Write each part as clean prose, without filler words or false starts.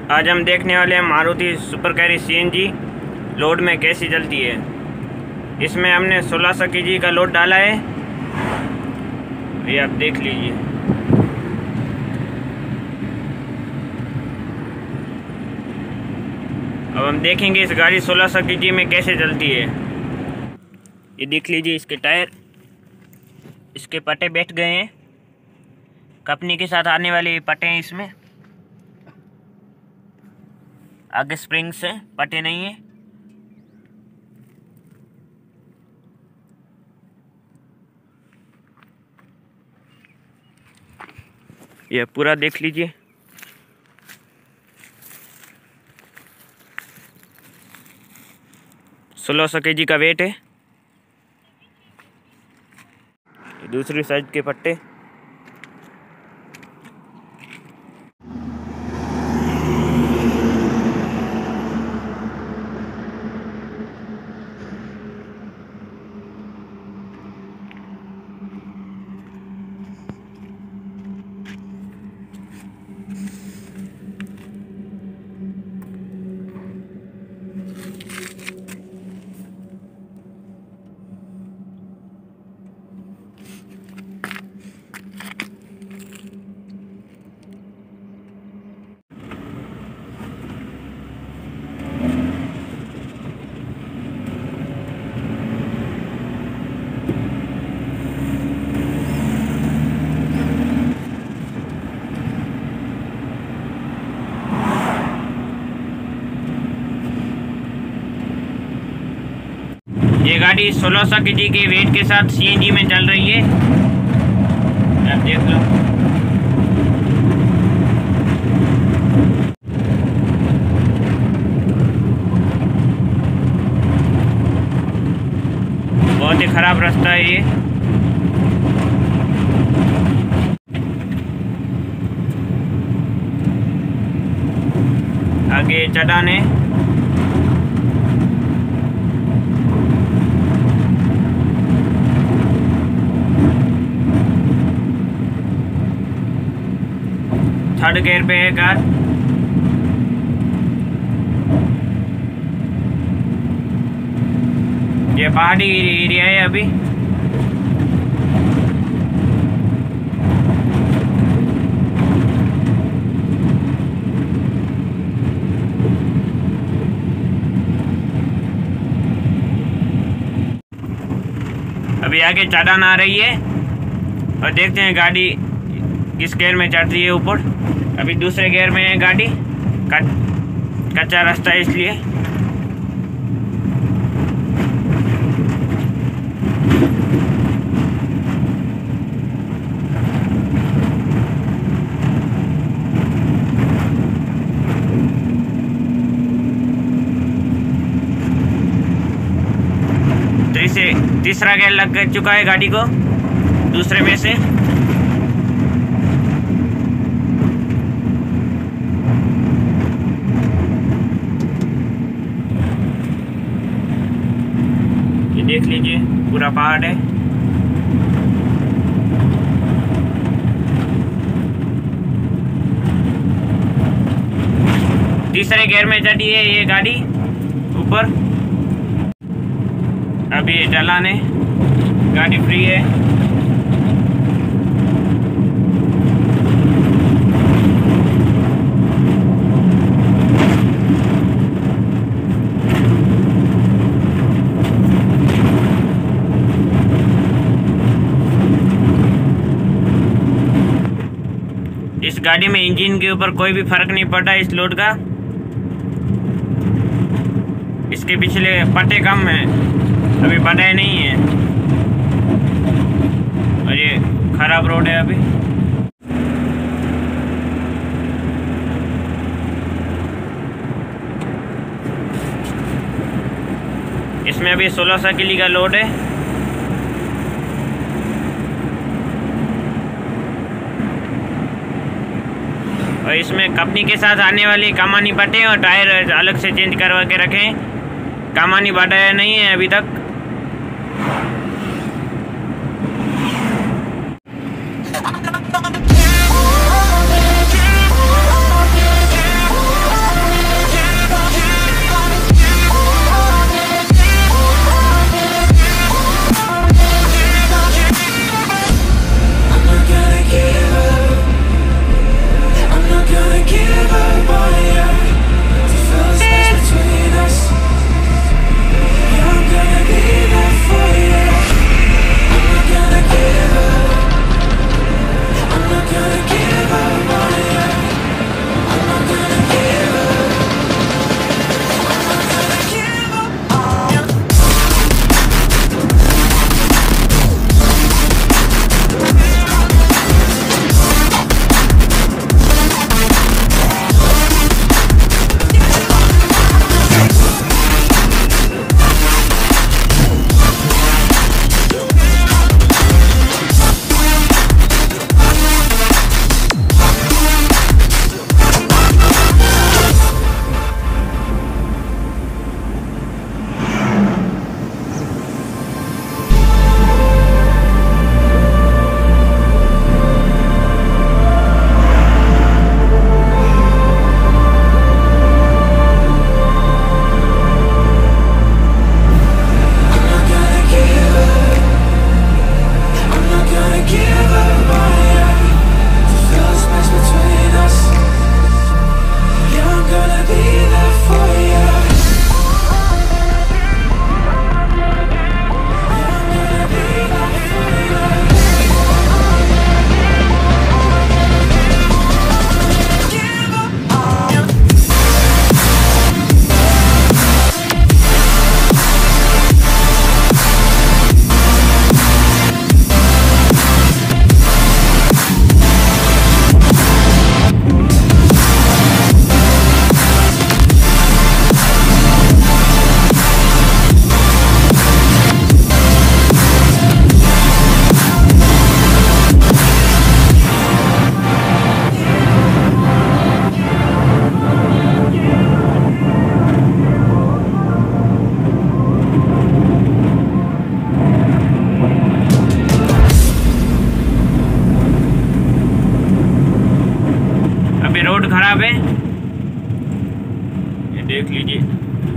आज हम देखने वाले हैं Maruti Super Carry CNG load में कैसी चलती है। इसमें हमने 1600 kg का लोड डाला है, ये आप देख लीजिए। अब हम देखेंगे इस गाड़ी 1600 kg में कैसे चलती है। ये देख लीजिए, इसके टायर, इसके पट्टे बैठ गए हैं, कंपनी के साथ आने वाले पट्टे हैं। इसमें आगे स्प्रिंग्स हैं, पट्टे नहीं है। यह पूरा देख लीजिए। सोलह 1600 kg का वेट है। दूसरी साइड के पट्टे, ये गाड़ी 1600 kg के वेट के साथ सीएनजी में चल रही है। आप देख लो। बहुत ही खराब रास्ता है ये। आगे चढ़ान है। थर्ड गियर पे है कार। ये पहाड़ी एरिया है अभी। अभी आगे चढ़ान आ रही है और देखते हैं गाड़ी किस गियर में चढ़ रही है ऊपर। अभी दूसरे गियर में है गाड़ी, कच्चा रास्ता है इसलिए। तीसरा गियर लग चुका है गाड़ी को दूसरे में से। देख लीजिए, पूरा पहाड़ है। तीसरे गियर में चढ़ी है ये गाड़ी ऊपर। अभी ये ढलान है, गाड़ी फ्री है। इस गाड़ी में इंजन के ऊपर कोई भी फर्क नहीं पड़ रहा है इस लोड का। इसके पिछले पट्टे कम है, अभी बढ़ाए नहीं है और ये खराब रोड है अभी। इसमें अभी 1600 kg का लोड है। और इसमें कंपनी के साथ आने वाली कमानी पट्टे और टायर अलग से चेंज करवा के रखें। कमानी बढ़ाया नहीं है अभी तक। देख लीजिए।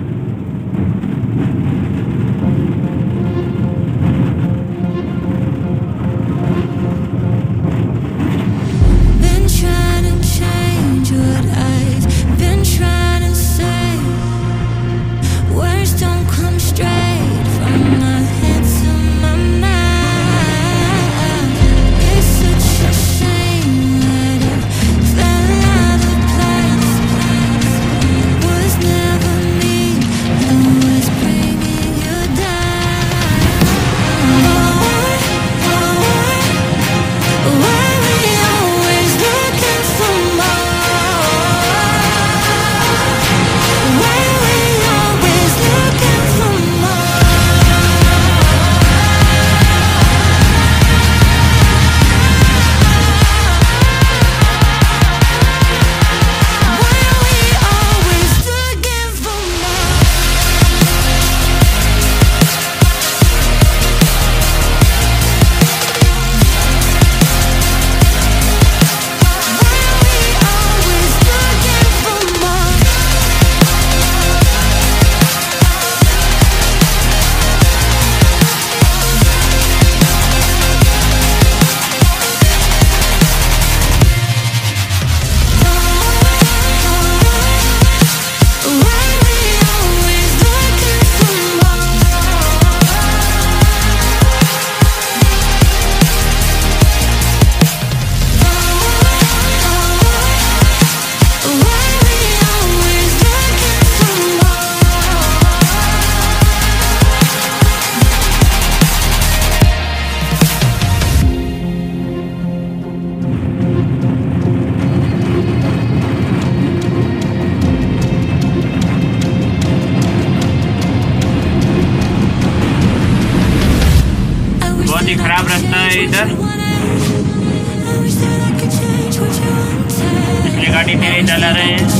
बहुत ही खराब रास्ता है इधर, इसलिए गाड़ी तेज चला रहे हैं।